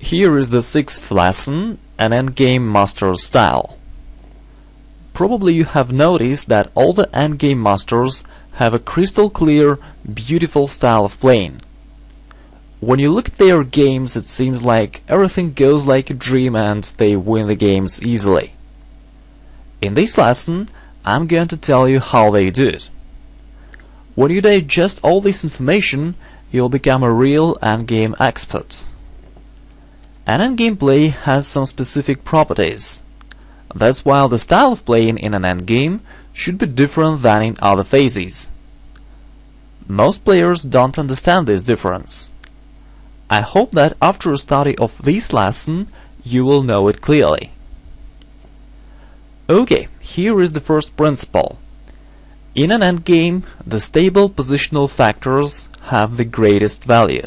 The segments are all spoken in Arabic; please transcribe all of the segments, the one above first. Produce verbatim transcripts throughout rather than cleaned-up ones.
Here is the sixth lesson, an endgame master style. Probably you have noticed that all the endgame masters have a crystal clear, beautiful style of playing. When you look at their games, it seems like everything goes like a dream and they win the games easily. In this lesson, I'm going to tell you how they do it. When you digest all this information, you'll become a real endgame expert. An endgame play has some specific properties. That's why the style of playing in an endgame should be different than in other phases. Most players don't understand this difference. I hope that after a study of this lesson, you will know it clearly. Okay, here is the first principle. In an endgame, the stable positional factors have the greatest value.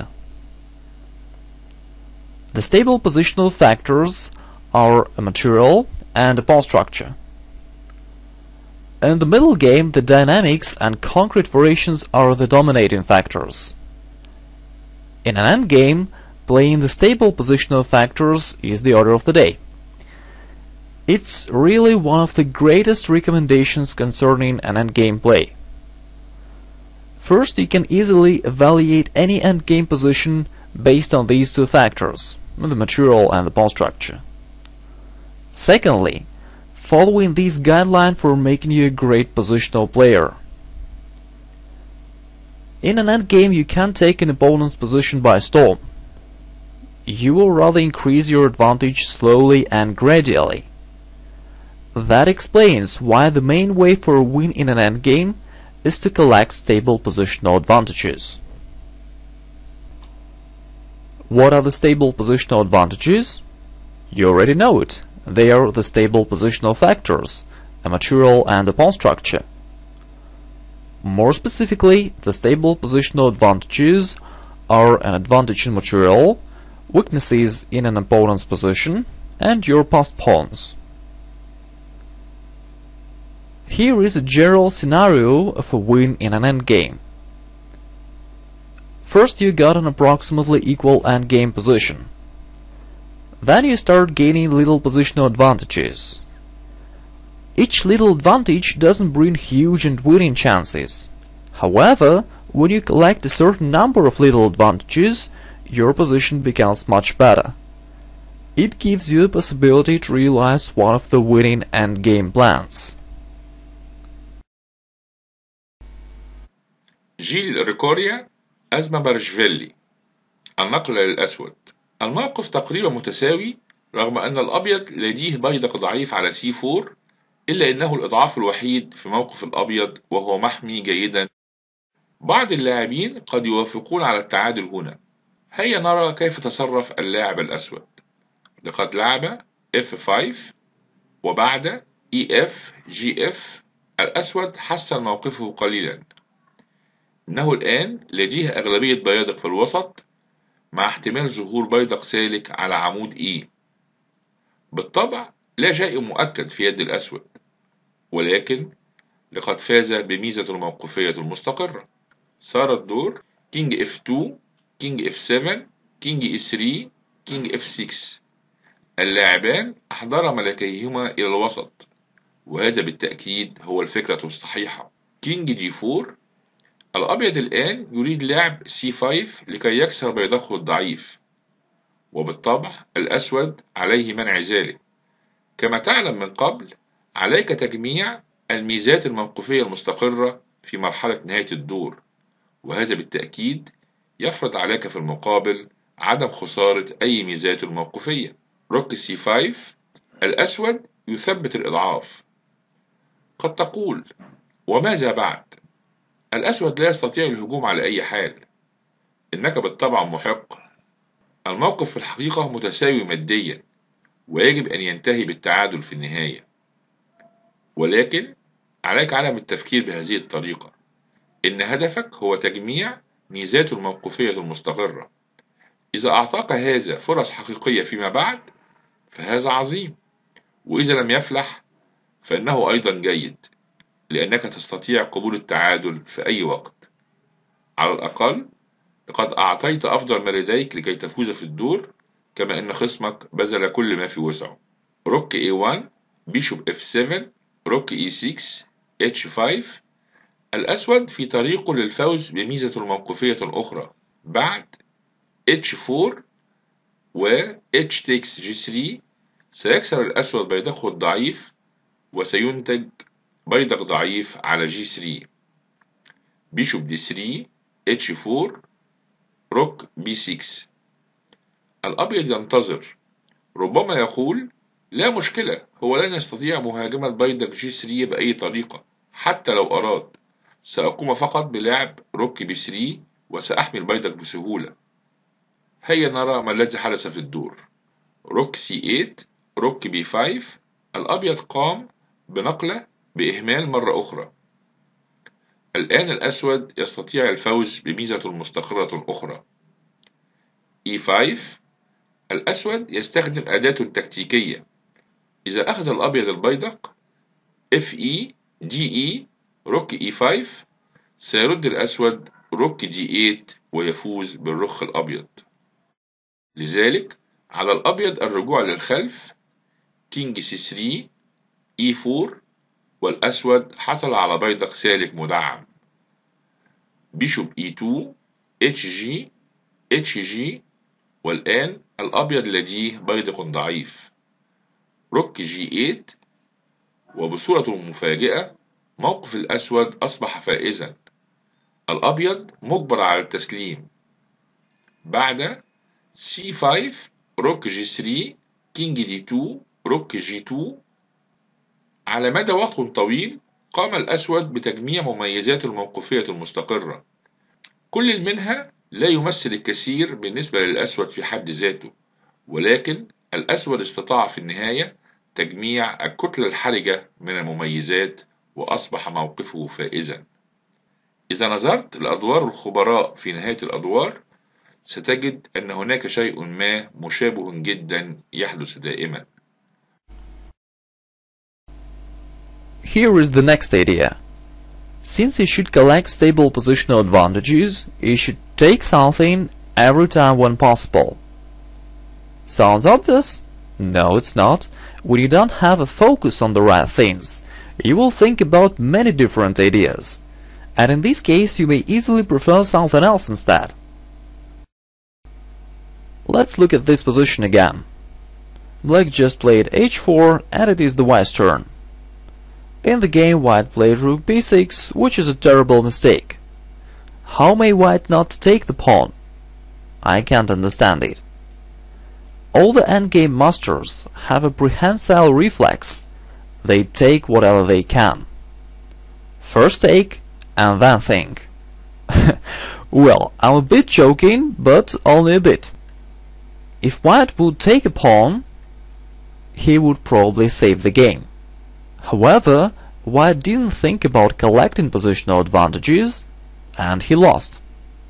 The stable positional factors are a material and a pawn structure. In the middle game, the dynamics and concrete variations are the dominating factors. In an endgame, playing the stable positional factors is the order of the day. It's really one of the greatest recommendations concerning an endgame play. First, you can easily evaluate any endgame position based on these two factors, the material and the pawn structure. Secondly, following this guideline for making you a great positional player. In an endgame, you can't take an opponent's position by storm. You will rather increase your advantage slowly and gradually. That explains why the main way for a win in an endgame is to collect stable positional advantages. What are the stable positional advantages? You already know it. They are the stable positional factors, a material and a pawn structure. More specifically, the stable positional advantages are an advantage in material, weaknesses in an opponent's position, and your passed pawns. Here is a general scenario of a win in an endgame. First, you got an approximately equal endgame position. Then you start gaining little positional advantages. Each little advantage doesn't bring huge and winning chances. However, when you collect a certain number of little advantages, your position becomes much better. It gives you the possibility to realize one of the winning endgame plans. جيل ريكوريا أزمة برشفيلي. النقل للأسود. الموقف تقريبا متساوي رغم أن الأبيض لديه بيدق ضعيف على سي فور، إلا أنه الإضعاف الوحيد في موقف الأبيض وهو محمي جيدا. بعض اللاعبين قد يوافقون على التعادل هنا. هيا نرى كيف تصرف اللاعب الأسود. لقد لعب إف خمسة وبعد إي إف جي إف الأسود حسن موقفه قليلا. إنه الآن لديه أغلبية بيادق في الوسط مع احتمال ظهور بيدق سالك على عمود E. بالطبع لا شيء مؤكد في يد الأسود، ولكن لقد فاز بميزة الموقفية المستقرة. صار الدور كينج إف اثنين، كينج إف سبعة، كينج إي ثلاثة، كينج إف ستة. اللاعبان أحضرا ملكيهما إلى الوسط، وهذا بالتأكيد هو الفكرة الصحيحة. كينج جي أربعة. الأبيض الآن يريد لعب سي خمسة لكي يكسر بيدقه الضعيف، وبالطبع الأسود عليه منع ذلك. كما تعلم من قبل، عليك تجميع الميزات الموقفية المستقرة في مرحلة نهاية الدور، وهذا بالتأكيد يفرض عليك في المقابل عدم خسارة أي ميزات الموقفية. روك سي خمسة. الأسود يثبت الإضعاف. قد تقول: وماذا بعد؟ الأسود لا يستطيع الهجوم على أي حال. إنك بالطبع محق. الموقف في الحقيقة متساوي ماديا، ويجب أن ينتهي بالتعادل في النهاية. ولكن عليك عدم التفكير بهذه الطريقة. إن هدفك هو تجميع ميزات الموقفية المستقرة. إذا أعطاك هذا فرص حقيقية فيما بعد فهذا عظيم، وإذا لم يفلح فإنه أيضا جيد، لأنك تستطيع قبول التعادل في أي وقت. على الأقل لقد أعطيت أفضل ما لديك لكي تفوز في الدور، كما أن خصمك بذل كل ما في وسعه. روك إيه وان، بيشوب إف سفن، روك إي ستة، إتش خمسة. الأسود في طريقه للفوز بميزة موقفية أخرى. بعد إتش أربعة و H takes جي ثلاثة سيكسر الأسود بيدقه الضعيف، وسينتج بيدق ضعيف على جي ثلاثة. بيشوب دي ثلاثة، إتش أربعة، روك بي ستة. الأبيض ينتظر، ربما يقول لا مشكلة، هو لن يستطيع مهاجمة بيدق جي ثلاثة بأي طريقة حتى لو أراد، سأقوم فقط بلعب روك بي ثلاثة وسأحمي البيدق بسهولة. هيا نرى ما الذي حدث في الدور. روك سي ثمانية، روك بي خمسة. الأبيض قام بنقلة بإهمال مرة أخرى. الآن الأسود يستطيع الفوز بميزة مستقرة أخرى. إي خمسة. الأسود يستخدم أداة تكتيكية. إذا أخذ الأبيض البيدق إف إي دي إي روك إي خمسة، سيرد الأسود روك دي ثمانية ويفوز بالرخ الأبيض. لذلك على الأبيض الرجوع للخلف، كينج سي ثلاثة، إي أربعة، والأسود حصل على بيدق سالك مدعم. بيشوب إي اثنين، اتش جي، اتش جي، والآن الأبيض لديه بيدق ضعيف. روك جي ثمانية، وبصورة مفاجئة موقف الأسود أصبح فائزا. الأبيض مجبر على التسليم. بعد سي خمسة، روك جي ثلاثة، كينج دي اثنين، روك جي اثنين. على مدى وقت طويل قام الأسود بتجميع مميزات الموقفية المستقرة، كل منها لا يمثل الكثير بالنسبة للأسود في حد ذاته، ولكن الأسود استطاع في النهاية تجميع الكتلة الحرجة من المميزات وأصبح موقفه فائزا. إذا نظرت لأدوار الخبراء في نهاية الأدوار ستجد أن هناك شيء ما مشابه جدا يحدث دائما. Here is the next idea. Since he should collect stable positional advantages, he should take something every time when possible. Sounds obvious? No, it's not. When you don't have a focus on the right things, you will think about many different ideas. And in this case, you may easily prefer something else instead. Let's look at this position again. Black just played h four and it is the white's turn. In the game, white played rook b six, which is a terrible mistake. How may white not take the pawn? I can't understand it. All the endgame masters have a prehensile reflex. They take whatever they can. First take and then think. Well, I'm a bit joking, but only a bit. If white would take a pawn, he would probably save the game. However, white didn't think about collecting positional advantages, and he lost.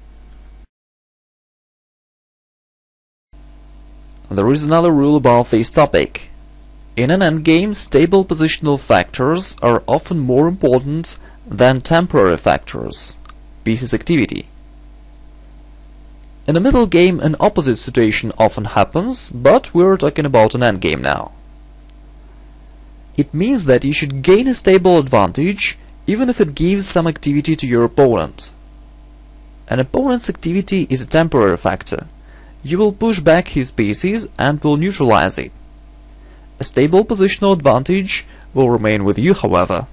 There is another rule about this topic. In an endgame, stable positional factors are often more important than temporary factors, piece's activity. In a middle game, an opposite situation often happens, but we're talking about an endgame now. It means that you should gain a stable advantage even if it gives some activity to your opponent. An opponent's activity is a temporary factor. You will push back his pieces and will neutralize it. A stable positional advantage will remain with you, however.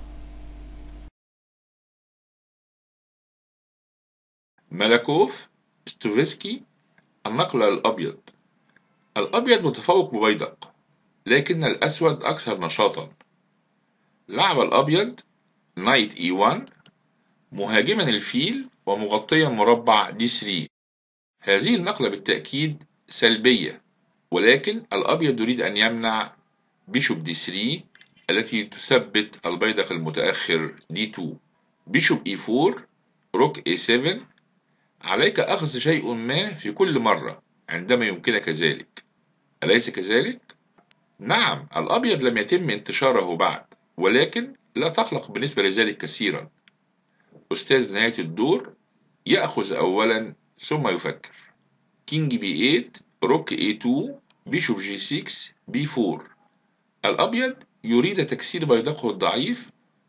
مالاكوف، ستوفسكي. النقل الأبيض. الأبيض متفوق ببيدق، لكن الأسود أكثر نشاطا. لعب الأبيض نايت إي واحد مهاجما الفيل ومغطيا مربع دي ثلاثة. هذه النقلة بالتأكيد سلبية، ولكن الأبيض يريد أن يمنع بيشوب دي ثلاثة التي تثبت البيدق المتأخر دي اثنين. بيشوب إي أربعة، روك إي سبعة. عليك أخذ شيء ما في كل مرة عندما يمكنك ذلك، أليس كذلك؟ نعم، الأبيض لم يتم انتشاره بعد، ولكن لا تقلق بالنسبة لذلك كثيرا. أستاذ نهاية الدور يأخذ أولا ثم يفكر. كينج بي ثمانية، روك إي اثنين، بيشوب جي ستة بي أربعة. الأبيض يريد تكسير بيدقه الضعيف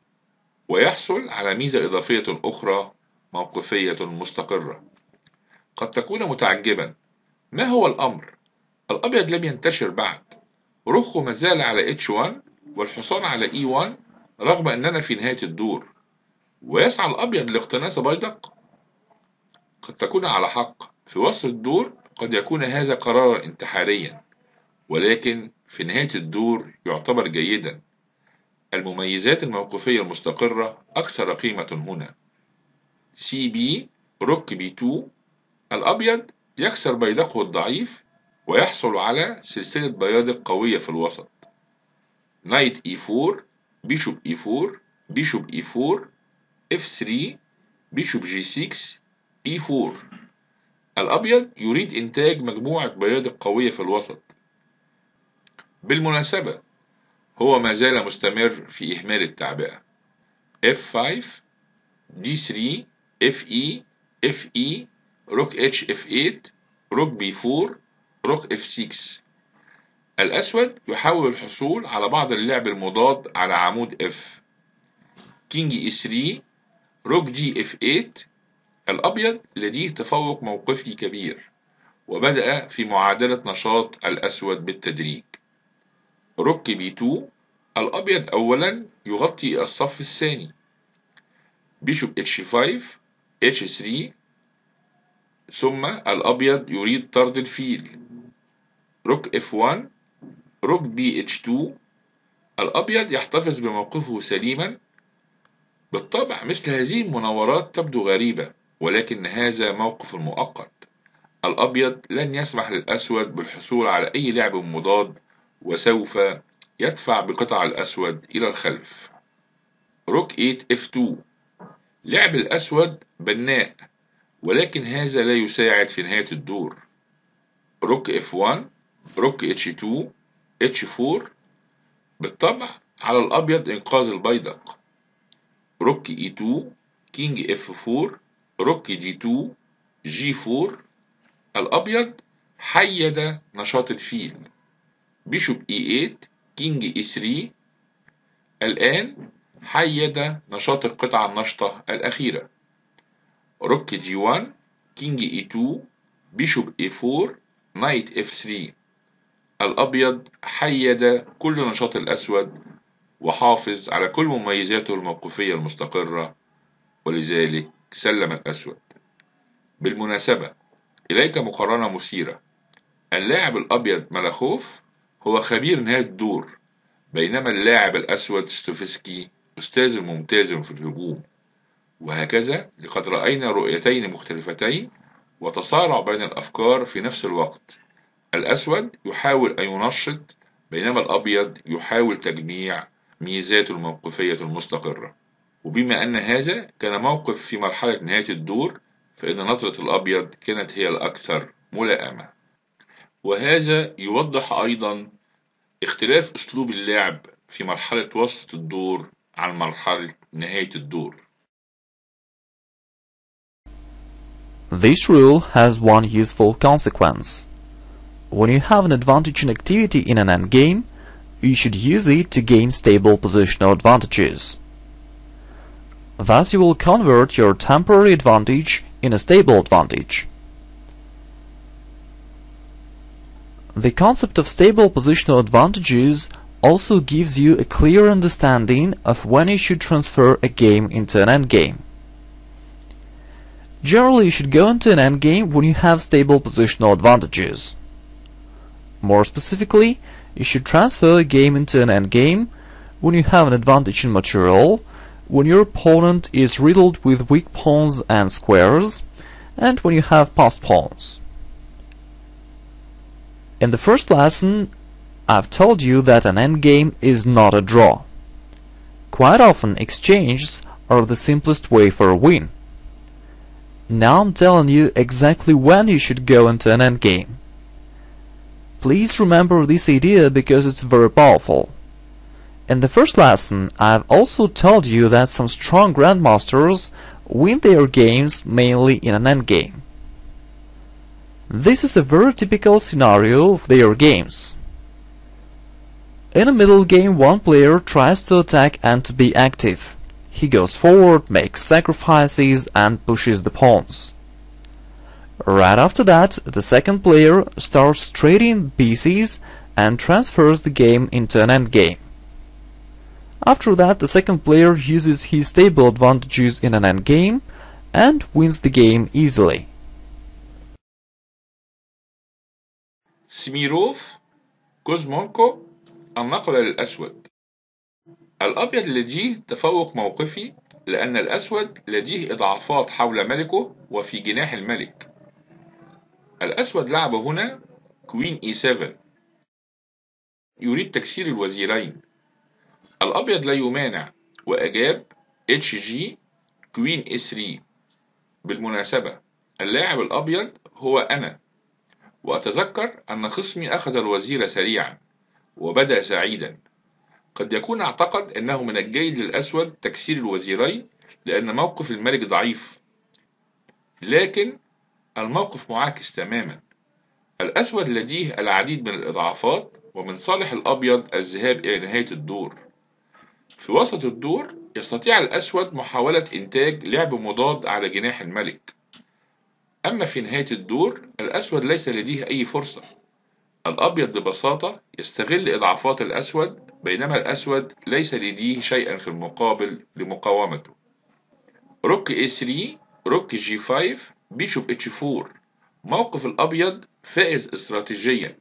ويحصل على ميزة إضافية أخرى موقفية مستقرة. قد تكون متعجبا، ما هو الأمر؟ الأبيض لم ينتشر بعد، رخه ما زال على اتش واحد والحصان على اي واحد رغم أننا في نهاية الدور، ويسعى الأبيض لاقتناص بيدق. قد تكون على حق، في وسط الدور قد يكون هذا قرارا انتحاريا، ولكن في نهاية الدور يعتبر جيدا. المميزات الموقفية المستقرة أكثر قيمة هنا. سي بي روك بي اتنين، الأبيض يكسر بيدقه الضعيف ويحصل على سلسلة بيادق قوية في الوسط. نايت اي أربعة، بيشوب اي أربعة، بيشوب اي أربعة، اف ثلاثة، بيشوب جي ستة، اي أربعة. الأبيض يريد إنتاج مجموعة بيادق قوية في الوسط. بالمناسبة هو ما زال مستمر في إهمال التعبئة. اف خمسة، دي ثلاثة، اف اي، اف اي، روك اتش اف ثمانية، روك بي أربعة، روك اف ستة. الأسود يحاول الحصول على بعض اللعب المضاد على عمود اف. كينج اي ثلاثة، روك دي اف ثمانية. الأبيض لديه تفوق موقفي كبير، وبدأ في معادلة نشاط الأسود بالتدريج. روك بي اتنين، الأبيض أولا يغطي الصف الثاني. بيشوب اتش خمسة، اتش ثلاثة، ثم الأبيض يريد طرد الفيل. روك اف واحد، روك بي اتش اتنين. الأبيض يحتفظ بموقفه سليما. بالطبع مثل هذه المناورات تبدو غريبة، ولكن هذا موقف مؤقت. الأبيض لن يسمح للأسود بالحصول على أي لعب مضاد، وسوف يدفع بقطع الأسود إلى الخلف. روك ثمانية اف اتنين، لعب الأسود بناء، ولكن هذا لا يساعد في نهاية الدور. روك اف واحد، روك اتش اتنين، اتش أربعة. بالطبع على الأبيض إنقاذ البيدق. روك اي اتنين، كينج اف أربعة، روك دي اتنين، جي أربعة. الأبيض حيد نشاط الفيل. بيشوب اي ثمانية، كينج اي ثلاثة. الآن حيد نشاط القطعة النشطة الأخيرة. روك جي واحد، كينج اي اتنين، بيشوب اي أربعة، نايت اف ثلاثة. الأبيض حيد كل نشاط الأسود وحافظ على كل مميزاته الموقفية المستقرة، ولذلك سلم الأسود. بالمناسبة إليك مقارنة مثيرة. اللاعب الأبيض ملاخوف هو خبير نهاية الدور، بينما اللاعب الأسود ستوفسكي أستاذ ممتاز في الهجوم. وهكذا لقد رأينا رؤيتين مختلفتين وتصارع بين الأفكار في نفس الوقت. الأسود يحاول أن ينشط، بينما الأبيض يحاول تجميع ميزاته الموقفية المستقرة. وبما أن هذا كان موقف في مرحلة نهاية الدور، فإن نظرة الأبيض كانت هي الأكثر ملائمة. وهذا يوضح أيضا اختلاف أسلوب اللعب في مرحلة وسط الدور عن مرحلة نهاية الدور. This rule has one useful consequence. When you have an advantage in activity in an endgame, you should use it to gain stable positional advantages. Thus you will convert your temporary advantage in a stable advantage. The concept of stable positional advantages also gives you a clear understanding of when you should transfer a game into an endgame. Generally, you should go into an endgame when you have stable positional advantages. More specifically, you should transfer a game into an endgame when you have an advantage in material, when your opponent is riddled with weak pawns and squares, and when you have passed pawns. In the first lesson, I've told you that an endgame is not a draw. Quite often, exchanges are the simplest way for a win. Now I'm telling you exactly when you should go into an endgame. Please remember this idea because it's very powerful. In the first lesson, I've also told you that some strong grandmasters win their games mainly in an endgame. This is a very typical scenario of their games. In a middle game, one player tries to attack and to be active. He goes forward, makes sacrifices, and pushes the pawns. Right after that, the second player starts trading pieces and transfers the game into an endgame. After that, the second player uses his stable advantages in an endgame and wins the game easily. سميروف، كوزمونكو، النقل للأسود. الأبيض لديه تفوق موقفي لأن الأسود لديه إضعافات حول ملكه وفي جناح الملك. الأسود لعب هنا كوين إي سبعة، يريد تكسير الوزيرين. الأبيض لا يمانع وأجاب اتش جي كوين إي ثلاثة. بالمناسبة اللاعب الأبيض هو أنا، وأتذكر أن خصمي أخذ الوزير سريعا وبدأ سعيدا. قد يكون اعتقد أنه من الجيد للأسود تكسير الوزيرين لأن موقف الملك ضعيف، لكن الموقف معاكس تماما. الأسود لديه العديد من الإضعافات، ومن صالح الأبيض الذهاب إلى نهاية الدور. في وسط الدور يستطيع الأسود محاولة إنتاج لعب مضاد على جناح الملك. أما في نهاية الدور الأسود ليس لديه أي فرصة. الأبيض ببساطة يستغل إضعافات الأسود، بينما الأسود ليس لديه شيئا في المقابل لمقاومته. روك إي ثلاثة، روك جي خمسة، بيشوب اتش أربعة. موقف الأبيض فائز استراتيجيا.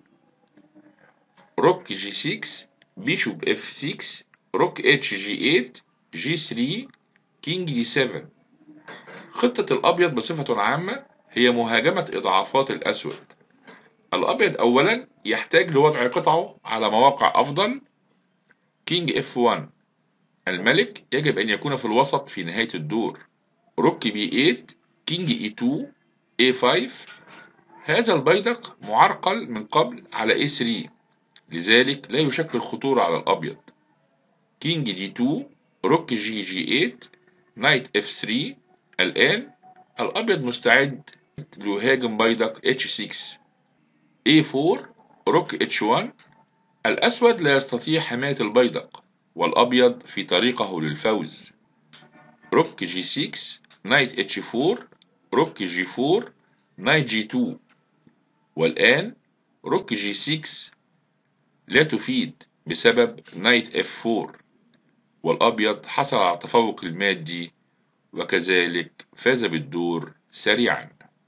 روك جي ستة، بيشوب اف ستة، روك اتش جي ثمانية، جي ثلاثة، كينج دي سبعة. خطة الأبيض بصفة عامة هي مهاجمة إضعافات الأسود. الأبيض أولا يحتاج لوضع قطعه على مواقع أفضل. كينج اف واحد، الملك يجب أن يكون في الوسط في نهاية الدور. روك بي ثمانية، كينج اي اثنين، اي خمسة. هذا البيدق معرقل من قبل على اي ثلاثة، لذلك لا يشكل خطورة على الأبيض. كينج دي اثنين، روك جي جي ثمانية، نايت اف ثلاثة. الآن الأبيض مستعد ليهاجم بيدق اتش ستة. اي أربعة، روك اتش واحد. الأسود لا يستطيع حماية البيدق، والأبيض في طريقه للفوز. روك جي ستة، نايت اتش أربعة، روك جي أربعة، نايت جي اثنين. والآن روك جي ستة لا تفيد بسبب نايت اف أربعة، والأبيض حصل على التفوق المادي وكذلك فاز بالدور سريعا.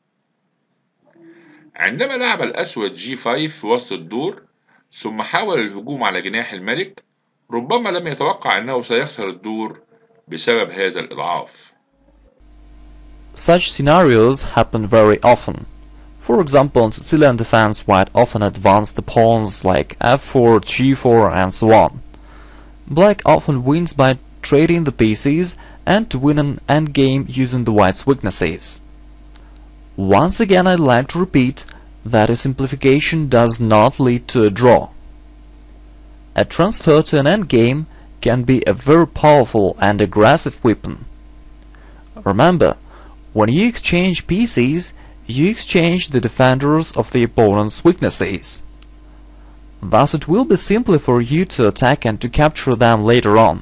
عندما لعب الأسود جي خمسة في وسط الدور ثم حاول الهجوم على جناح الملك، ربما لم يتوقع أنه سيخسر الدور بسبب هذا الإضعاف. Such scenarios happen very often. For example, in Sicilian defense, white often advance the pawns like f four, g four, and so on. Black often wins by trading the pieces and to win an endgame using the white's weaknesses. Once again, I'd like to repeat that a simplification does not lead to a draw. A transfer to an endgame can be a very powerful and aggressive weapon. Remember, when you exchange pieces, you exchange the defenders of the opponent's weaknesses. Thus it will be simpler for you to attack and to capture them later on.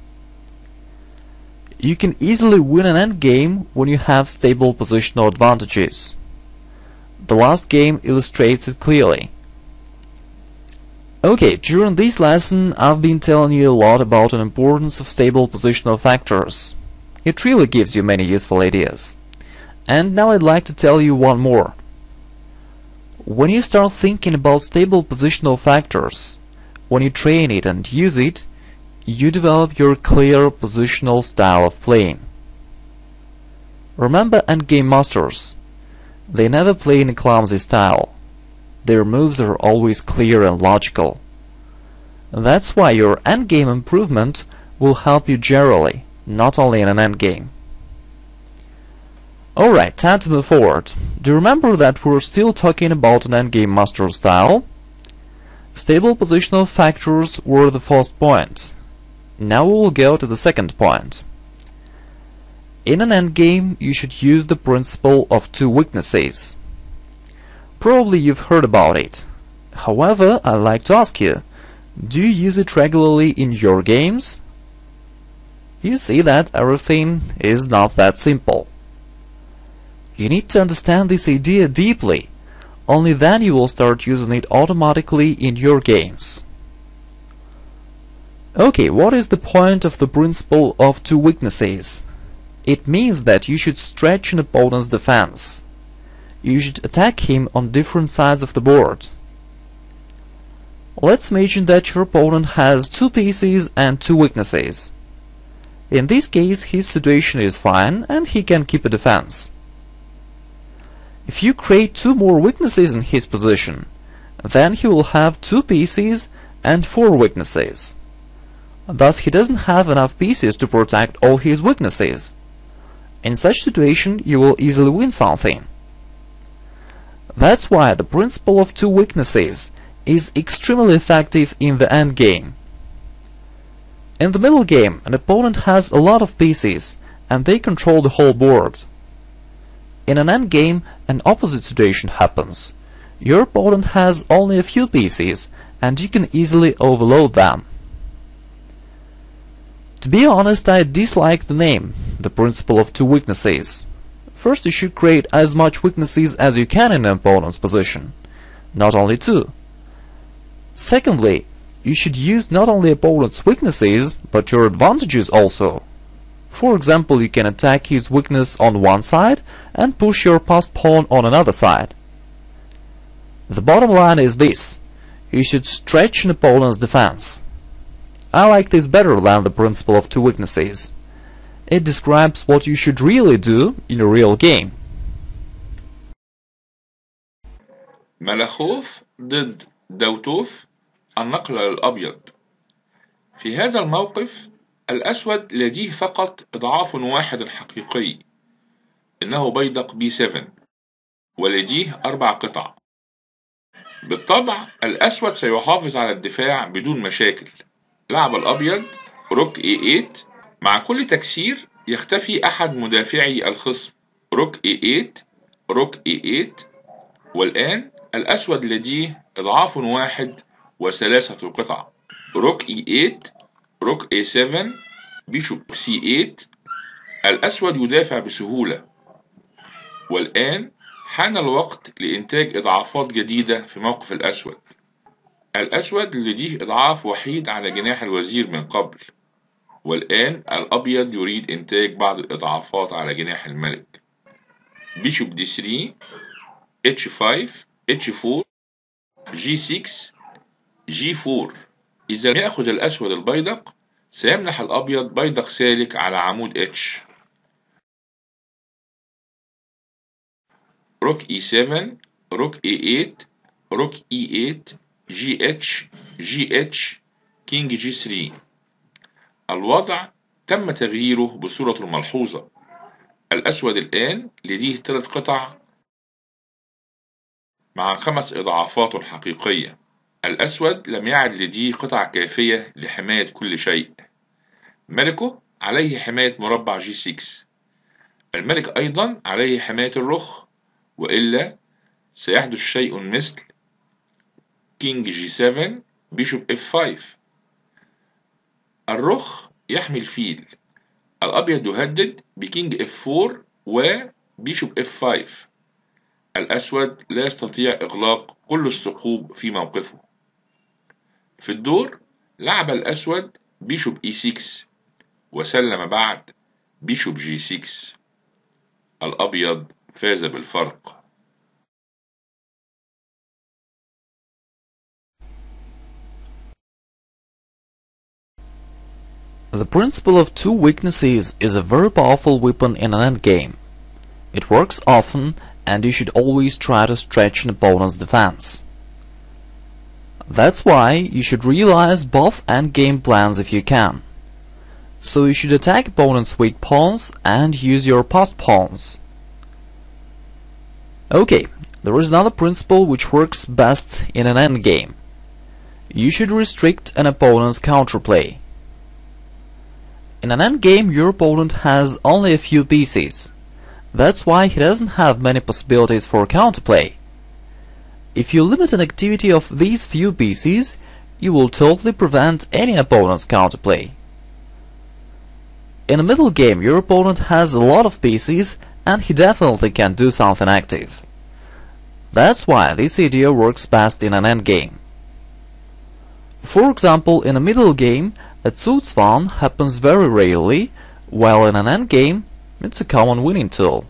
You can easily win an endgame when you have stable positional advantages. The last game illustrates it clearly. Okay, during this lesson I've been telling you a lot about the importance of stable positional factors. It really gives you many useful ideas. And now I'd like to tell you one more. When you start thinking about stable positional factors, when you train it and use it, you develop your clear positional style of playing. Remember endgame masters. They never play in a clumsy style. Their moves are always clear and logical. That's why your endgame improvement will help you generally, not only in an endgame. Alright, time to move forward. Do you remember that we're still talking about an endgame master style? Stable positional factors were the first point. Now we will go to the second point. In an endgame, you should use the principle of two weaknesses. Probably you've heard about it. However, I'd like to ask you, do you use it regularly in your games? You see that everything is not that simple. You need to understand this idea deeply. Only then you will start using it automatically in your games. Okay, what is the point of the principle of two weaknesses? It means that you should stretch an opponent's defense. You should attack him on different sides of the board. Let's imagine that your opponent has two pieces and two weaknesses. In this case, his situation is fine and he can keep a defense. If you create two more weaknesses in his position, then he will have two pieces and four weaknesses. Thus, he doesn't have enough pieces to protect all his weaknesses. In such situation, you will easily win something. That's why the principle of two weaknesses is extremely effective in the endgame. In the middle game, an opponent has a lot of pieces, and they control the whole board. In an endgame, an opposite situation happens. Your opponent has only a few pieces, and you can easily overload them. To be honest, I dislike the name, the principle of two weaknesses. First, you should create as much weaknesses as you can in an opponent's position, not only two. Secondly, you should use not only opponent's weaknesses, but your advantages also. For example, you can attack his weakness on one side and push your passed pawn on another side. The bottom line is this: you should stretch an opponent's defense. I like this better than the principle of two weaknesses. It describes what you should really do in a real game. ملخوف ضد دوتوف النقل للأبيض. في هذا الموقف الأسود لديه فقط إضعاف واحد حقيقي، إنه بيدق بي سبعة ولديه أربع قطع. بالطبع الأسود سيحافظ على الدفاع بدون مشاكل. لعب الأبيض روك إي ثمانية، مع كل تكسير يختفي أحد مدافعي الخصم. روك إي ثمانية، روك إي ثمانية، والآن الأسود لديه إضعاف واحد وثلاثة قطع. روك إي ثمانية، روك إي سبعة، بيشوب سي ثمانية. الأسود يدافع بسهولة، والآن حان الوقت لإنتاج إضعافات جديدة في موقف الأسود. الأسود لديه إضعاف وحيد على جناح الوزير من قبل، والآن الأبيض يريد إنتاج بعض الإضعافات على جناح الملك. بيشوب دي ثلاثة، اتش خمسة، اتش أربعة، جي ستة، جي أربعة. إذا يأخذ الأسود البيدق سيمنح الأبيض بيدق سالك على عمود اتش. روك إي سبعة، روك إي ثمانية، روك إي ثمانية، جي اتش، جي اتش، كينج جي ثلاثة. الوضع تم تغييره بصورة ملحوظة. الأسود الآن لديه ثلاث قطع مع خمس إضعافات الحقيقية. الأسود لم يعد لديه قطع كافية لحماية كل شيء. ملكه عليه حماية مربع جي ستة. الملك أيضا عليه حماية الرخ، وإلا سيحدث شيء مثل كينج جي سبعة، بيشوب اف خمسة. الرخ يحمي الفيل. الأبيض يهدد بكينج اف أربعة وبيشوب اف خمسة. الأسود لا يستطيع إغلاق كل الثقوب في موقفه. في الدور لعب الأسود بيشوب اي ستة وسلم بعد بيشوب جي ستة. الأبيض فاز بالفرق. The principle of two weaknesses is a very powerful weapon in an endgame. It works often, and you should always try to stretch an opponent's defense. That's why you should realize both endgame plans if you can. So you should attack opponent's weak pawns and use your passed pawns. Okay, there is another principle which works best in an endgame. You should restrict an opponent's counterplay. In an endgame, your opponent has only a few pieces. That's why he doesn't have many possibilities for counterplay. If you limit an activity of these few pieces, you will totally prevent any opponent's counterplay. In a middle game, your opponent has a lot of pieces and he definitely can do something active. That's why this idea works best in an endgame. For example, in a middle game, a Zugzwang happens very rarely, while in an endgame, it's a common winning tool.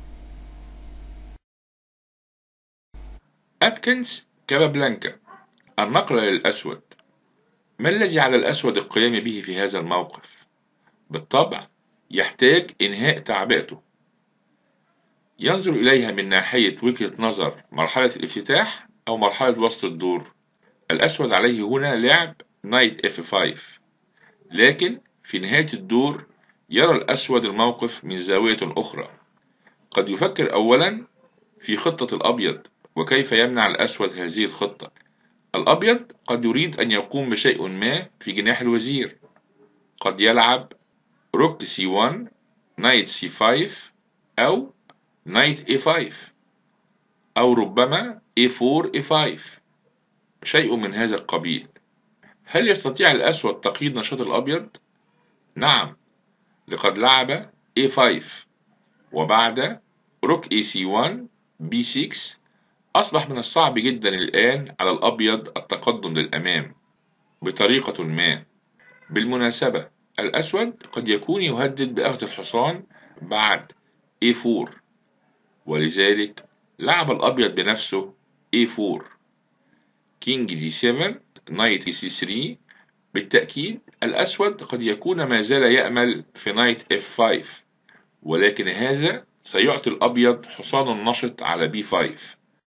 أتكنز كابابلانكا، النقل للأسود. ما الذي على الأسود القيام به في هذا الموقف؟ بالطبع يحتاج إنهاء تعبئته. ينظر إليها من ناحية وجهة نظر مرحلة الافتتاح أو مرحلة وسط الدور. الأسود عليه هنا لعب نايت إف خمسة، لكن في نهاية الدور يرى الأسود الموقف من زاوية أخرى. قد يفكر أولا في خطة الأبيض وكيف يمنع الأسود هذه الخطة. الأبيض قد يريد أن يقوم بشيء ما في جناح الوزير. قد يلعب روك سي واحد، نايت سي خمسة، أو نايت إيه خمسة، أو ربما إيه أربعة إيه خمسة، شيء من هذا القبيل. هل يستطيع الأسود تقييد نشاط الأبيض؟ نعم، لقد لعب إيه خمسة وبعد روك إيه سي واحد بي ستة. أصبح من الصعب جدا الآن على الأبيض التقدم للأمام بطريقة ما. بالمناسبة، الأسود قد يكون يهدد بأخذ الحصان بعد إيه أربعة، ولذلك لعب الأبيض بنفسه إيه أربعة. كينج دي سبعة، نايت سي ثلاثة. بالتأكيد الأسود قد يكون ما زال يأمل في نايت إف خمسة، ولكن هذا سيعطي الأبيض حصان نشط على بي خمسة،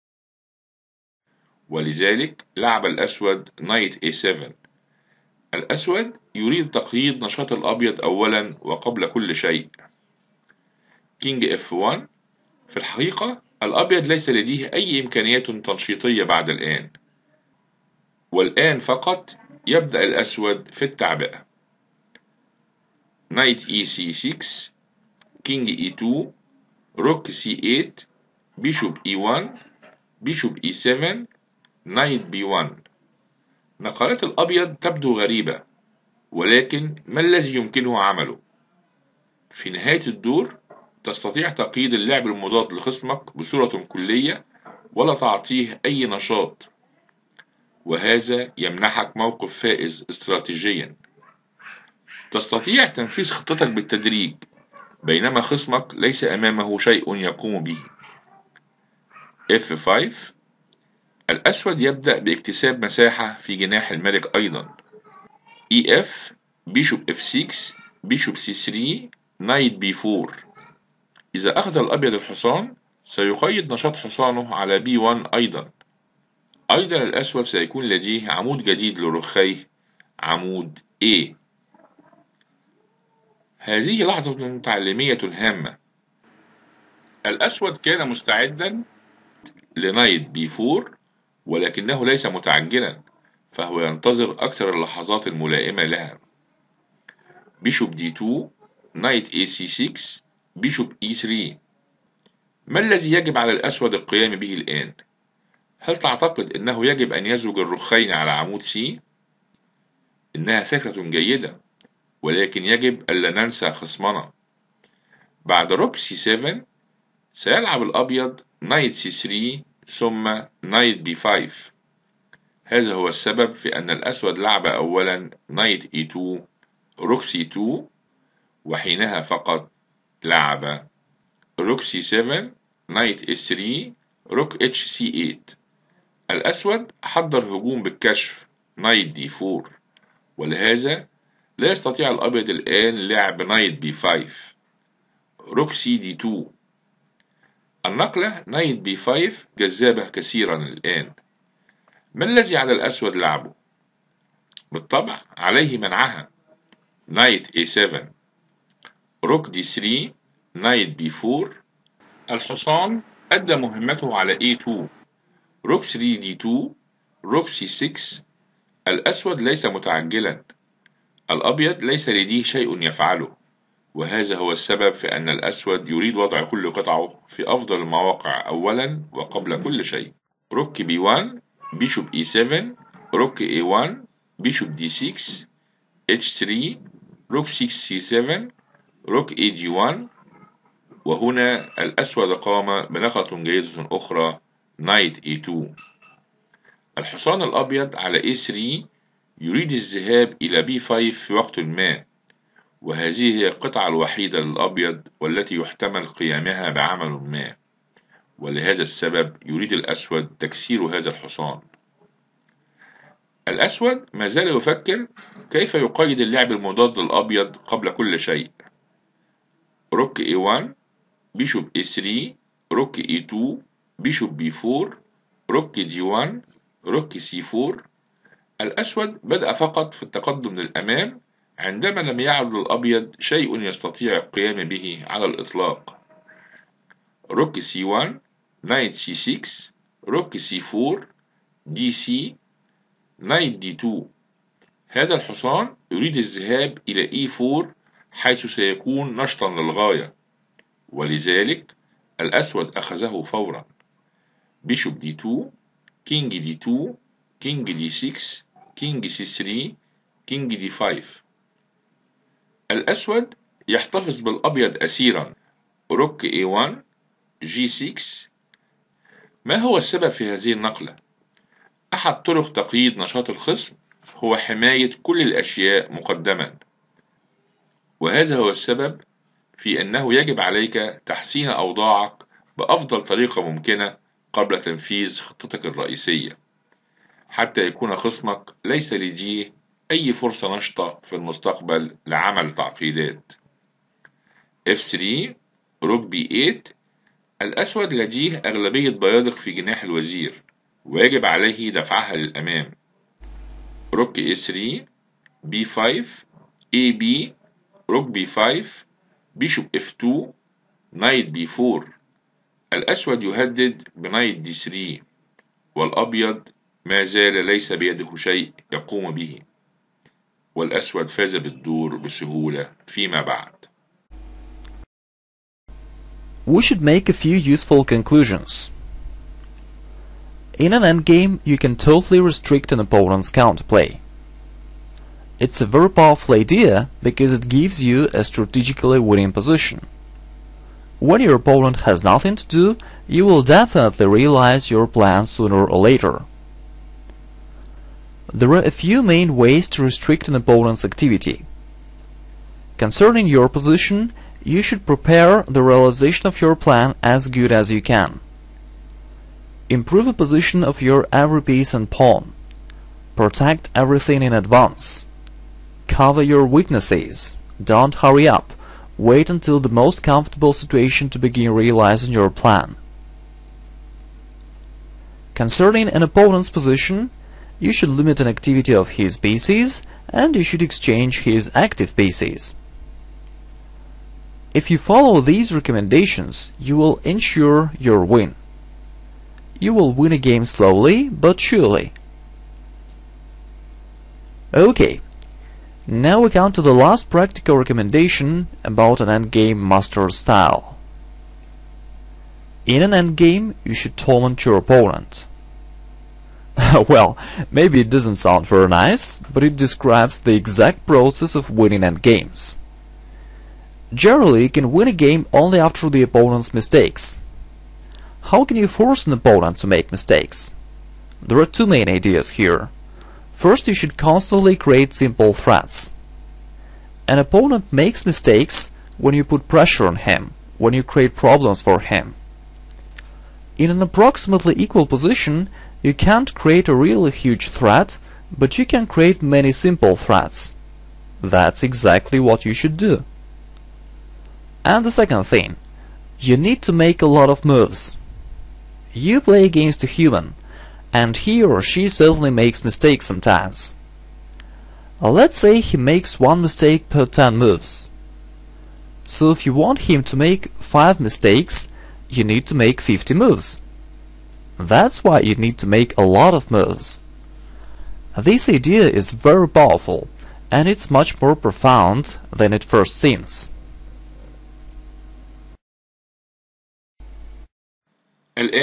ولذلك لعب الأسود نايت إيه سبعة. الأسود يريد تقييد نشاط الأبيض أولا وقبل كل شيء. كينج إف واحد. في الحقيقة الأبيض ليس لديه أي إمكانيات تنشيطية بعد الآن، والآن فقط يبدأ الأسود في التعبئة. نايت إي سي ستة، كينج إي اثنين، روك سي ثمانية، بيشوب إي واحد، بيشوب إي سبعة، نايت بي واحد. نقلات الأبيض تبدو غريبة، ولكن ما الذي يمكنه عمله؟ في نهاية الدور تستطيع تقييد اللعب المضاد لخصمك بصورة كلية ولا تعطيه أي نشاط، وهذا يمنحك موقف فائز استراتيجيا. تستطيع تنفيذ خطتك بالتدريج بينما خصمك ليس أمامه شيء يقوم به. إف خمسة. الأسود يبدأ باكتساب مساحة في جناح الملك أيضا. إي إف، بيشوب إف ستة، بيشوب سي ثلاثة، نايت بي أربعة. إذا أخذ الأبيض الحصان سيقيد نشاط حصانه على بي واحد أيضا. أيضا الأسود سيكون لديه عمود جديد لرخيه، عمود A. هذه لحظة تعليمية هامة. الأسود كان مستعدا لنايت بي أربعة، ولكنه ليس متعجلا، فهو ينتظر أكثر اللحظات الملائمة لها. بيشوب دي اثنين، نايت إيه سي ستة، بيشوب إي ثلاثة. ما الذي يجب على الأسود القيام به الآن؟ هل تعتقد أنه يجب أن يزوج الرخين على عمود سي؟ إنها فكرة جيدة، ولكن يجب ألا ننسى خصمنا. بعد روك سي سبعة سيلعب الأبيض نايت سي ثلاثة ثم نايت بي خمسة. هذا هو السبب في أن الأسود لعب أولا نايت إي اثنين، روك سي اثنين، وحينها فقط لعب روك سي سبعة، نايت إس ثلاثة، روك اتش سي ثمانية. الأسود حضر هجوم بالكشف نايت دي أربعة، ولهذا لا يستطيع الأبيض الآن لعب نايت بي خمسة، روك سي دي اثنين. النقلة نايت بي خمسة جذابة كثيرا الآن. ما الذي على الأسود لعبه؟ بالطبع عليه منعها. نايت إيه سبعة، روك دي ثلاثة، نايت بي أربعة. الحصان أدى مهمته على إيه اثنين، روك ثلاثة دي اثنين، روك سي ستة. الأسود ليس متعجلا. الأبيض ليس لديه شيء يفعله، وهذا هو السبب في أن الأسود يريد وضع كل قطعه في أفضل المواقع أولا وقبل كل شيء. روك بي واحد بيشوب إي سبعة روك إيه واحد بيشوب دي ستة إتش ثلاثة روك ستة سي سبعة روك إيه جي واحد. وهنا الأسود قام بنقلة جيدة أخرى نايت إيه اثنين. الحصان الأبيض على إيه ثلاثة يريد الذهاب إلى بي خمسة في وقت ما، وهذه هي القطعة الوحيدة للأبيض والتي يحتمل قيامها بعمل ما، ولهذا السبب يريد الأسود تكسير هذا الحصان. الأسود ما زال يفكر كيف يقيد اللعب المضاد للأبيض قبل كل شيء. روك إيه واحد بيشوب إيه ثلاثة روك إيه اثنين بيشوب بي أربعة روك دي واحد روك سي أربعة. الأسود بدأ فقط في التقدم للأمام عندما لم يعد للأبيض شيء يستطيع القيام به على الإطلاق. روك سي واحد نايت سي ستة روك سي أربعة دي سي نايت دي اثنين. هذا الحصان يريد الذهاب إلى إي أربعة حيث سيكون نشطا للغاية، ولذلك الأسود أخذه فورا. بيشوب دي اثنين كينج دي اثنين كينج دي ستة كينج سي ثلاثة كينج دي خمسة. الأسود يحتفظ بالأبيض أسيرا. روك إيه واحد جي ستة. ما هو السبب في هذه النقلة؟ أحد طرق تقييد نشاط الخصم هو حماية كل الأشياء مقدما، وهذا هو السبب في أنه يجب عليك تحسين أوضاعك بأفضل طريقة ممكنة قبل تنفيذ خطتك الرئيسية، حتى يكون خصمك ليس لديه أي فرصة نشطة في المستقبل لعمل تعقيدات. إف ثلاثة روك بي ثمانية. الأسود لديه أغلبية بيادق في جناح الوزير ويجب عليه دفعها للأمام. روك إيه ثلاثة بي خمسة إيه بي روك بي خمسة بيشوب إف اثنين نايت بي أربعة. الأسود يهدد بنايت دي ثلاثة، والأبيض ما زال ليس بيده شيء يقوم به، والأسود فاز بالدور بسهولة فيما بعد. We should make a few useful conclusions. In an endgame, you can totally restrict an opponent's counterplay. It's a very powerful idea because it gives you a strategically winning position. When your opponent has nothing to do, you will definitely realize your plan sooner or later. There are a few main ways to restrict an opponent's activity. Concerning your position, you should prepare the realization of your plan as good as you can. Improve the position of your every piece and pawn. Protect everything in advance. Cover your weaknesses. Don't hurry up. Wait until the most comfortable situation to begin realizing your plan. Concerning an opponent's position, you should limit an activity of his pieces and you should exchange his active pieces. If you follow these recommendations, you will ensure your win. You will win a game slowly but surely. Okay, now we come to the last practical recommendation about an endgame master style. In an endgame, you should torment your opponent. Well, maybe it doesn't sound very nice, but it describes the exact process of winning endgames. Generally, you can win a game only after the opponent's mistakes. How can you force an opponent to make mistakes? There are two main ideas here. First, you should constantly create simple threats. An opponent makes mistakes when you put pressure on him, when you create problems for him. In an approximately equal position, you can't create a really huge threat, but you can create many simple threats. That's exactly what you should do. And the second thing, you need to make a lot of moves. You play against a human, and he or she certainly makes mistakes sometimes. Let's say he makes one mistake per ten moves. So if you want him to make five mistakes, you need to make fifty moves. That's why you need to make a lot of moves. This idea is very powerful, and it's much more profound than it first seems. الآن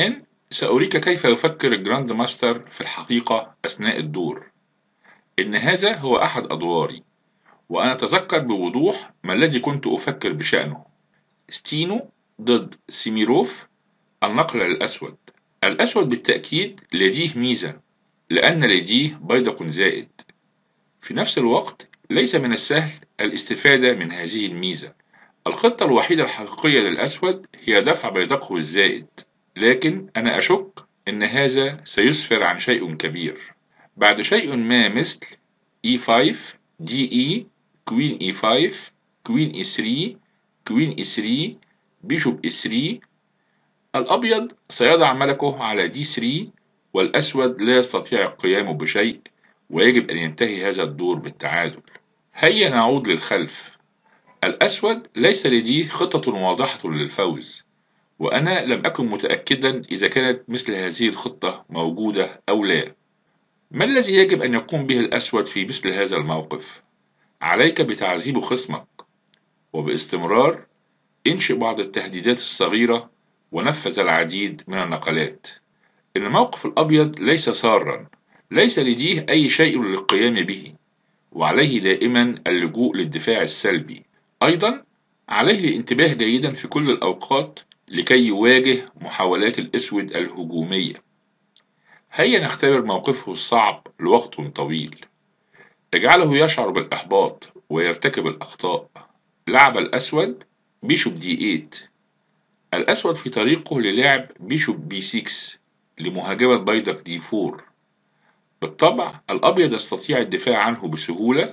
سأريك كيف يفكر الجراند ماستر في الحقيقة أثناء الدور. إن هذا هو أحد أدواري، وأنا أتذكر بوضوح ما الذي كنت أفكر بشأنه. ستينو ضد سيميروف، النقل الأسود. الأسود بالتأكيد لديه ميزة، لأن لديه بيدق زائد. في نفس الوقت ليس من السهل الاستفادة من هذه الميزة. الخطة الوحيدة الحقيقية للأسود هي دفع بيدقه الزائد، لكن أنا أشك أن هذا سيسفر عن شيء كبير. بعد شيء ما مثل إي خمسة، دي إي، كوين إي خمسة، كوين إي ثلاثة، كوين إي ثلاثة، بيشوب إي ثلاثة، الأبيض سيضع ملكه على دي ثلاثة، والأسود لا يستطيع القيام بشيء، ويجب أن ينتهي هذا الدور بالتعادل. هيا نعود للخلف. الأسود ليس لديه خطة واضحة للفوز، وأنا لم أكن متأكدا إذا كانت مثل هذه الخطة موجودة أو لا. ما الذي يجب أن يقوم به الأسود في مثل هذا الموقف؟ عليك بتعذيب خصمك، وباستمرار انشئ بعض التهديدات الصغيرة، ونفذ العديد من النقلات. إن موقف الأبيض ليس سارا، ليس لديه أي شيء للقيام به، وعليه دائما اللجوء للدفاع السلبي. أيضا عليه الانتباه جيدا في كل الأوقات لكي يواجه محاولات الأسود الهجومية. هيا نختبر موقفه الصعب لوقت طويل، اجعله يشعر بالإحباط ويرتكب الأخطاء. لعب الأسود بيشوب دي ثمانية. الأسود في طريقه للعب بيشوب بي ستة لمهاجمة بيدق دي أربعة. بالطبع الأبيض يستطيع الدفاع عنه بسهولة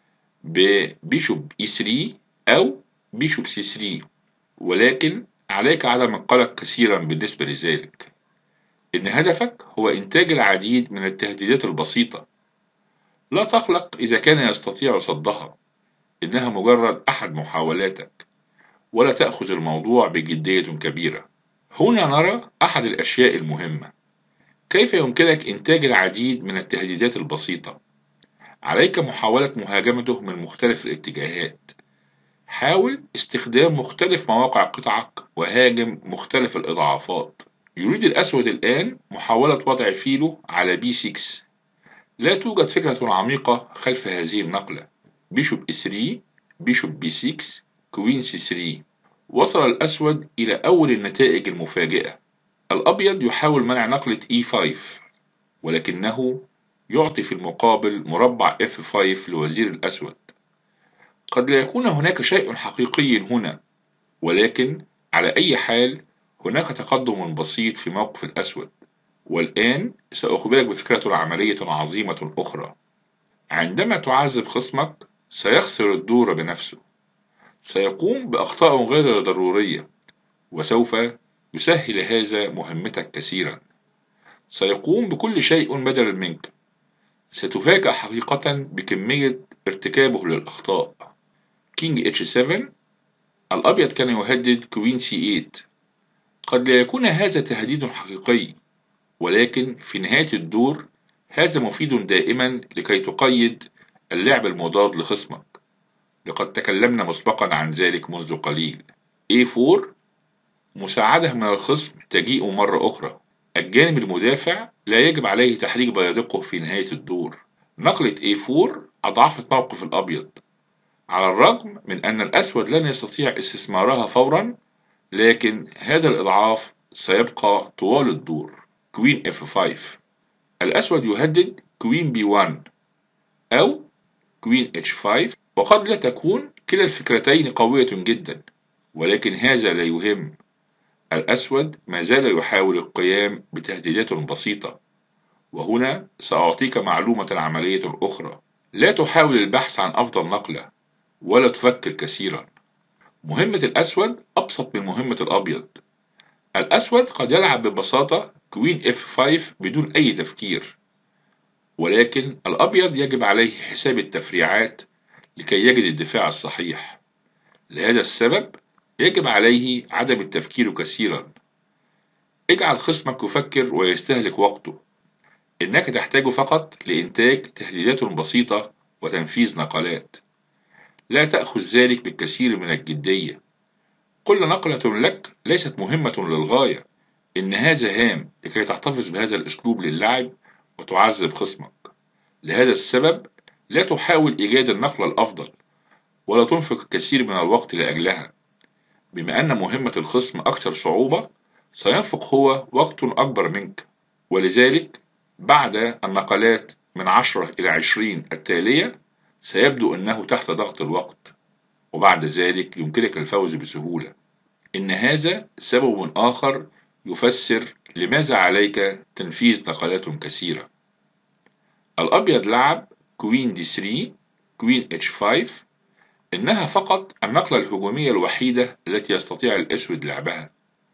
ببيشوب إي ثلاثة أو بيشوب سي ثلاثة، ولكن عليك عدم القلق كثيرا بالنسبة لذلك. إن هدفك هو إنتاج العديد من التهديدات البسيطة. لا تقلق إذا كان يستطيع صدها، إنها مجرد أحد محاولاتك، ولا تأخذ الموضوع بجدية كبيرة. هنا نرى أحد الأشياء المهمة: كيف يمكنك إنتاج العديد من التهديدات البسيطة. عليك محاولة مهاجمته من مختلف الاتجاهات. حاول استخدام مختلف مواقع قطعك، وهاجم مختلف الإضعافات. يريد الأسود الآن محاولة وضع فيله على بي ستة. لا توجد فكرة عميقة خلف هذه النقلة. بيشوب إي ثلاثة، بيشوب بي ستة، كوين سي ثلاثة. وصل الأسود إلى أول النتائج المفاجئة. الأبيض يحاول منع نقلة إي خمسة، ولكنه يعطي في المقابل مربع إف خمسة لوزير الأسود. قد لا يكون هناك شيء حقيقي هنا، ولكن على أي حال هناك تقدم بسيط في موقف الأسود. والآن سأخبرك بفكرة عملية عظيمة أخرى. عندما تعذب خصمك سيخسر الدور بنفسه، سيقوم بأخطاء غير ضرورية، وسوف يسهل هذا مهمتك كثيرا. سيقوم بكل شيء بدلا منك. ستفاجأ حقيقة بكمية ارتكابه للأخطاء. كينج اتش سبعة. الأبيض كان يهدد كوين سي ثمانية. قد لا يكون هذا تهديد حقيقي، ولكن في نهاية الدور هذا مفيد دائما لكي تقيد اللعب المضاد لخصمك. لقد تكلمنا مسبقا عن ذلك منذ قليل. إيه أربعة. مساعدة من الخصم تجيء مرة أخرى. الجانب المدافع لا يجب عليه تحريك بيادقه في نهاية الدور. نقلة إيه أربعة أضعفت موقف الأبيض، على الرغم من أن الأسود لن يستطيع استثمارها فورا، لكن هذا الإضعاف سيبقى طوال الدور. كوين إف خمسة. الأسود يهدد كوين بي واحد أو كوين اتش خمسة، وقد لا تكون كلا الفكرتين قوية جدا، ولكن هذا لا يهم. الأسود ما زال يحاول القيام بتهديدات بسيطة. وهنا سأعطيك معلومة عملية أخرى: لا تحاول البحث عن أفضل نقلة، ولا تفكر كثيرا. مهمة الأسود أبسط من مهمة الأبيض. الأسود قد يلعب ببساطة كوين إف خمسة بدون أي تفكير، ولكن الأبيض يجب عليه حساب التفريعات لكي يجد الدفاع الصحيح. لهذا السبب يجب عليه عدم التفكير كثيرا. اجعل خصمك يفكر ويستهلك وقته. إنك تحتاج فقط لإنتاج تهديدات بسيطة وتنفيذ نقلات. لا تأخذ ذلك بالكثير من الجدية. كل نقلة لك ليست مهمة للغاية، إن هذا هام لكي تحتفظ بهذا الأسلوب للعب وتعذب خصمك. لهذا السبب لا تحاول إيجاد النقلة الأفضل ولا تنفق الكثير من الوقت لأجلها. بما أن مهمة الخصم أكثر صعوبة، سينفق هو وقت أكبر منك، ولذلك بعد النقلات من عشرة إلى عشرين التالية سيبدو أنه تحت ضغط الوقت، وبعد ذلك يمكنك الفوز بسهولة. إن هذا سبب آخر يفسر لماذا عليك تنفيذ نقلات كثيرة. الأبيض لعب كوين دي ثلاثة، كوين اتش خمسة، إنها فقط النقلة الهجومية الوحيدة التي يستطيع الأسود لعبها،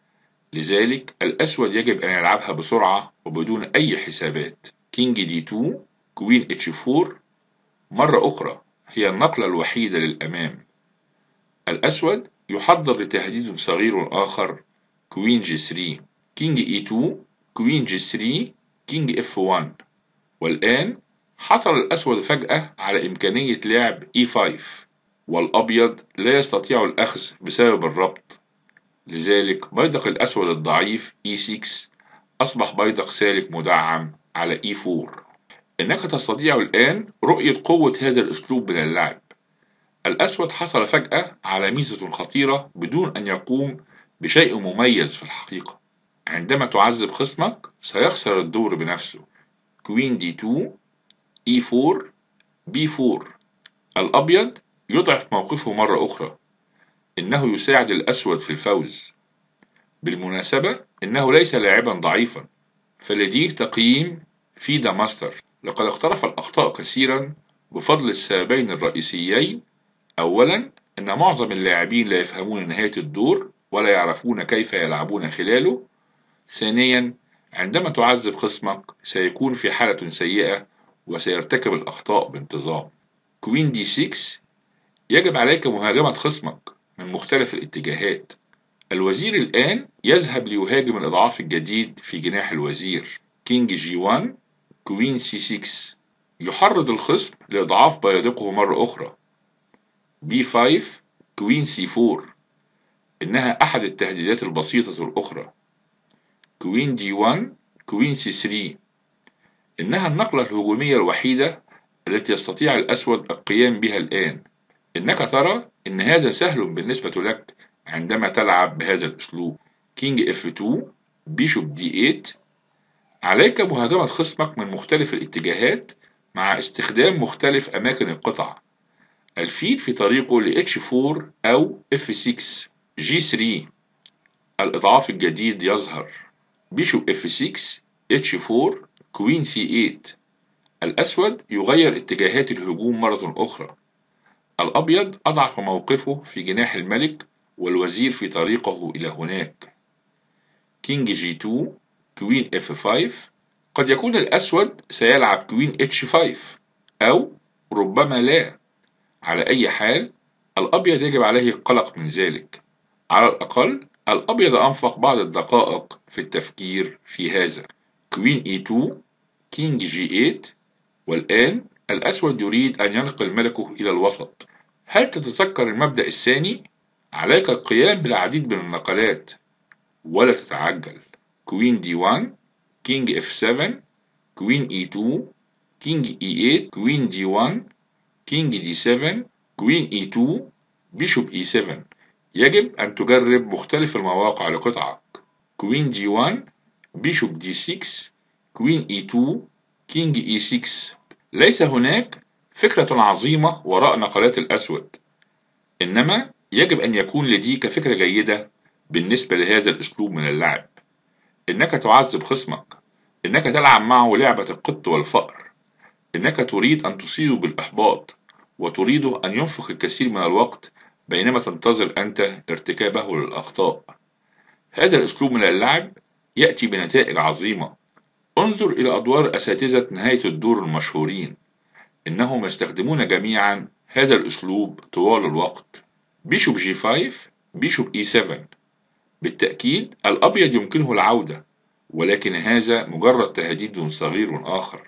لذلك الأسود يجب أن يلعبها بسرعة وبدون أي حسابات. كينج دي اثنين، كوين اتش أربعة مرة أخرى هي النقلة الوحيدة للأمام. الأسود يحضر لتهديد صغير آخر، كوين جي ثلاثة، كينج اي اثنين، كوين جي ثلاثة، كينج اف واحد. والآن حصل الأسود فجأة على إمكانية لعب اي خمسة، والأبيض لا يستطيع الأخذ بسبب الربط، لذلك بيدق الأسود الضعيف اي ستة أصبح بيدق سالك مدعم على اي أربعة. إنك تستطيع الآن رؤية قوة هذا الأسلوب من اللعب. الأسود حصل فجأة على ميزة خطيرة بدون أن يقوم بشيء مميز في الحقيقة. عندما تعذب خصمك سيخسر الدور بنفسه. كوين دي اثنين، اي أربعة، بي أربعة. الأبيض يضعف موقفه مرة أخرى، إنه يساعد الأسود في الفوز. بالمناسبة إنه ليس لاعبا ضعيفا، فلديه تقييم فيدا ماستر. لقد اقترف الأخطاء كثيرا بفضل السببين الرئيسيين: أولا أن معظم اللاعبين لا يفهمون نهاية الدور ولا يعرفون كيف يلعبون خلاله. ثانيا عندما تعذب خصمك سيكون في حالة سيئة وسيرتكب الأخطاء بانتظام. كوين دي ستة، يجب عليك مهاجمة خصمك من مختلف الاتجاهات. الوزير الآن يذهب ليهاجم الإضعاف الجديد في جناح الوزير. كينج جي واحد، كوين سي ستة، يحرض الخصم لإضعاف بيادقه مرة أخرى. بي خمسة، كوين سي أربعة، إنها أحد التهديدات البسيطة الأخرى. كوين دي واحد، كوين سي ثلاثة، إنها النقلة الهجومية الوحيدة التي يستطيع الأسود القيام بها الآن. إنك ترى إن هذا سهل بالنسبة لك عندما تلعب بهذا الأسلوب. كينج اف اثنين، بيشوب دي ثمانية، عليك مهاجمة خصمك من مختلف الاتجاهات مع استخدام مختلف أماكن القطع. الفيل في طريقه ل اتش أربعة أو اف ستة. جي ثلاثة، الإضعاف الجديد يظهر. بيشوب اف ستة، اتش أربعة، كوين سي ثمانية. الأسود يغير اتجاهات الهجوم مرة أخرى. الأبيض أضعف موقفه في جناح الملك والوزير في طريقه إلى هناك. كينج جي اثنين، كوين اف خمسة. قد يكون الأسود سيلعب كوين اتش خمسة أو ربما لا. على أي حال الأبيض يجب عليه القلق من ذلك. على الأقل الأبيض أنفق بعض الدقائق في التفكير في هذا. كوين اي اثنين، كينج جي ثمانية. والآن الأسود يريد أن ينقل ملكه إلى الوسط. هل تتذكر المبدأ الثاني؟ عليك القيام بالعديد من النقلات ولا تتعجل. كوين دي واحد، كينج اف سبعة، كوين اي اثنين، كينج اي ثمانية، كوين دي واحد، كينج دي سبعة، كوين اي اثنين، بيشوب اي سبعة. يجب أن تجرب مختلف المواقع لقطعك. كوين دي واحد، بيشوب دي ستة، كوين اي اثنين، كينج اي ستة. ليس هناك فكرة عظيمة وراء نقلات الأسود، إنما يجب أن يكون لديك فكرة جيدة بالنسبة لهذا الأسلوب من اللعب. إنك تعذب خصمك، إنك تلعب معه لعبة القط والفأر، إنك تريد أن تصيبه بالإحباط وتريده أن ينفق الكثير من الوقت بينما تنتظر أنت ارتكابه للأخطاء. هذا الأسلوب من اللعب يأتي بنتائج عظيمة. انظر إلى أدوار أساتذة نهاية الدور المشهورين، إنهم يستخدمون جميعا هذا الأسلوب طوال الوقت. بيشوب جي خمسة، بيشوب اي سبعة. بالتأكيد الأبيض يمكنه العودة، ولكن هذا مجرد تهديد صغير آخر.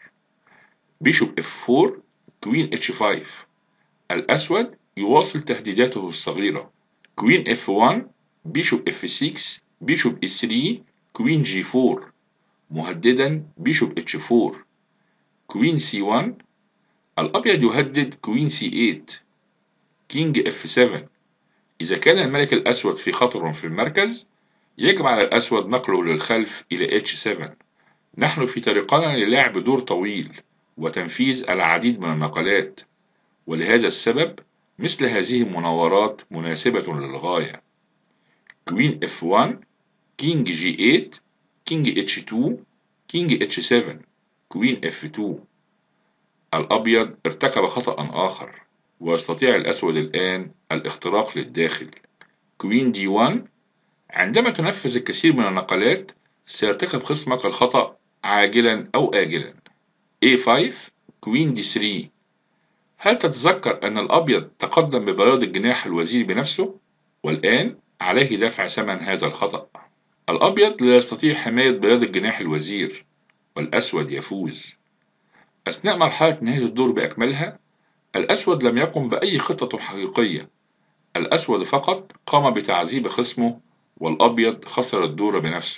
بيشوب اف أربعة، كوين اتش خمسة. الأسود يواصل تهديداته الصغيرة. كوين اف واحد، بيشوب اف ستة، بيشوب اي ثلاثة، كوين جي فور مهددا بيشوب اتش فور. كوين سي واحد الأبيض يهدد كوين سي ثمانية. كينج اف سبعة إذا كان الملك الأسود في خطر في المركز يجب على الأسود نقله للخلف إلى اتش سبعة. نحن في طريقنا للعب دور طويل وتنفيذ العديد من النقلات، ولهذا السبب مثل هذه المناورات مناسبة للغاية. كوين اف واحد كينج جي ثمانية كينج اتش اتنين كينج اتش سبعة كوين اف اتنين. الأبيض ارتكب خطأ آخر ويستطيع الأسود الآن الاختراق للداخل. كوين دي واحد عندما تنفذ الكثير من النقلات سيرتكب خصمك الخطأ عاجلا أو آجلا. إيه خمسة كوين دي ثلاثة. هل تتذكر أن الأبيض تقدم ببياض الجناح الوزير بنفسه؟ والآن عليه دفع ثمن هذا الخطأ. الأبيض لا يستطيع حماية بياض الجناح الوزير والأسود يفوز. أثناء مرحلة نهاية الدور بأكملها الأسود لم يقم بأي خطة حقيقية. الأسود فقط قام بتعذيب خصمه والأبيض خسر الدور بنفسه.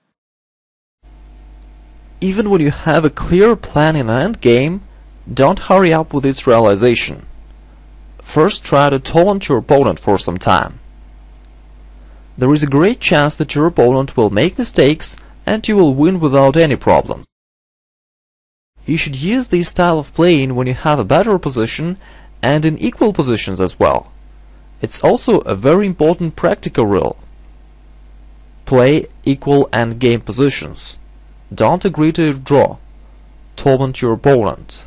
Even when you have a clear plan in an endgame, don't hurry up with its realization. First try to taunt your opponent for some time. There is a great chance that your opponent will make mistakes and you will win without any problems. You should use this style of playing when you have a better position and in equal positions as well. It's also a very important practical rule. Play equal endgame positions. Don't agree to a draw. Taunt your opponent.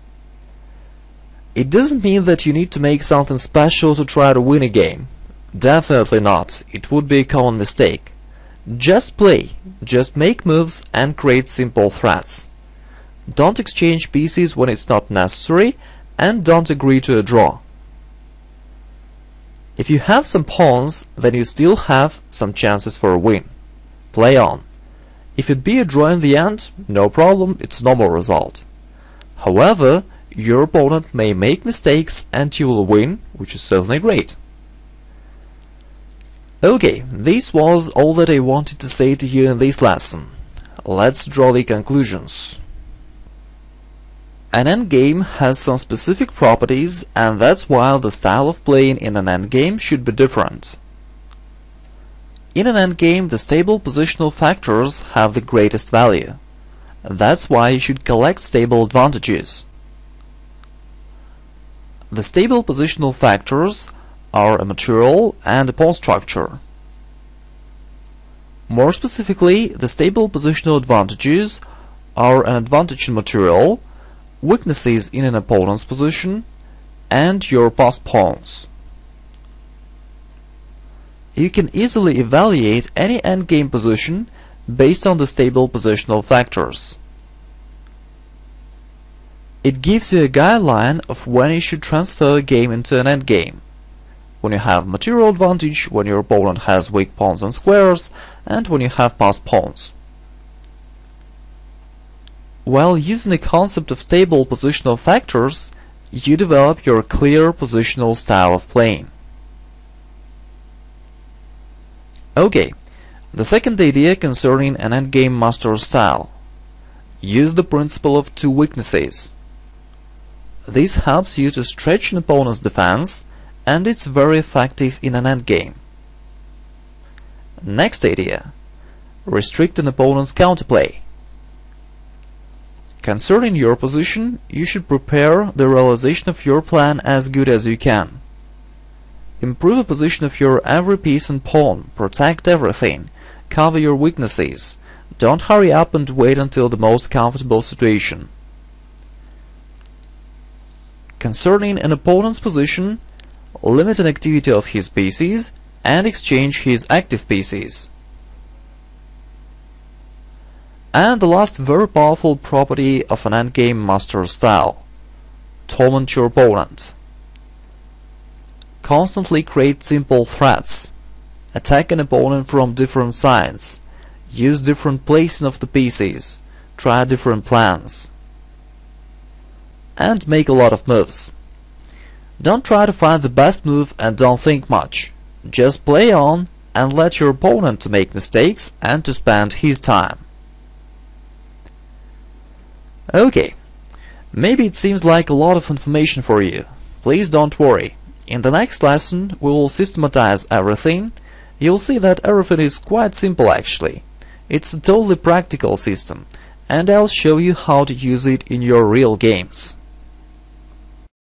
It doesn't mean that you need to make something special to try to win a game. Definitely not. It would be a common mistake. Just play. Just make moves and create simple threats. Don't exchange pieces when it's not necessary and don't agree to a draw. If you have some pawns, then you still have some chances for a win. Play on. If it be a draw in the end, no problem, it's normal result. However, your opponent may make mistakes and you will win, which is certainly great. Okay, this was all that I wanted to say to you in this lesson. Let's draw the conclusions. An endgame has some specific properties, and that's why the style of playing in an endgame should be different. In an endgame, the stable positional factors have the greatest value. That's why you should collect stable advantages. The stable positional factors are a material and a pawn structure. More specifically, the stable positional advantages are an advantage in material, weaknesses in an opponent's position, and your passed pawns. You can easily evaluate any endgame position based on the stable positional factors. It gives you a guideline of when you should transfer a game into an endgame. When you have material advantage, when your opponent has weak pawns and squares, and when you have passed pawns. While using the concept of stable positional factors, you develop your clear positional style of playing. Okay, the second idea concerning an endgame master style. Use the principle of two weaknesses. This helps you to stretch an opponent's defense, and it's very effective in an endgame. Next idea. Restrict an opponent's counterplay. Concerning your position, you should prepare the realization of your plan as good as you can. Improve the position of your every piece and pawn, protect everything, cover your weaknesses. Don't hurry up and wait until the most comfortable situation. Concerning an opponent's position, limit an activity of his pieces and exchange his active pieces. And the last very powerful property of an endgame master style. Taunt your opponent. Constantly create simple threats. Attack an opponent from different sides. Use different placing of the pieces. Try different plans. And make a lot of moves. Don't try to find the best move and don't think much. Just play on and let your opponent to make mistakes and to spend his time. Okay, maybe it seems like a lot of information for you. Please don't worry. In the next lesson we will systematize everything. You'll see that everything is quite simple actually. It's a totally practical system, and I'll show you how to use it in your real games.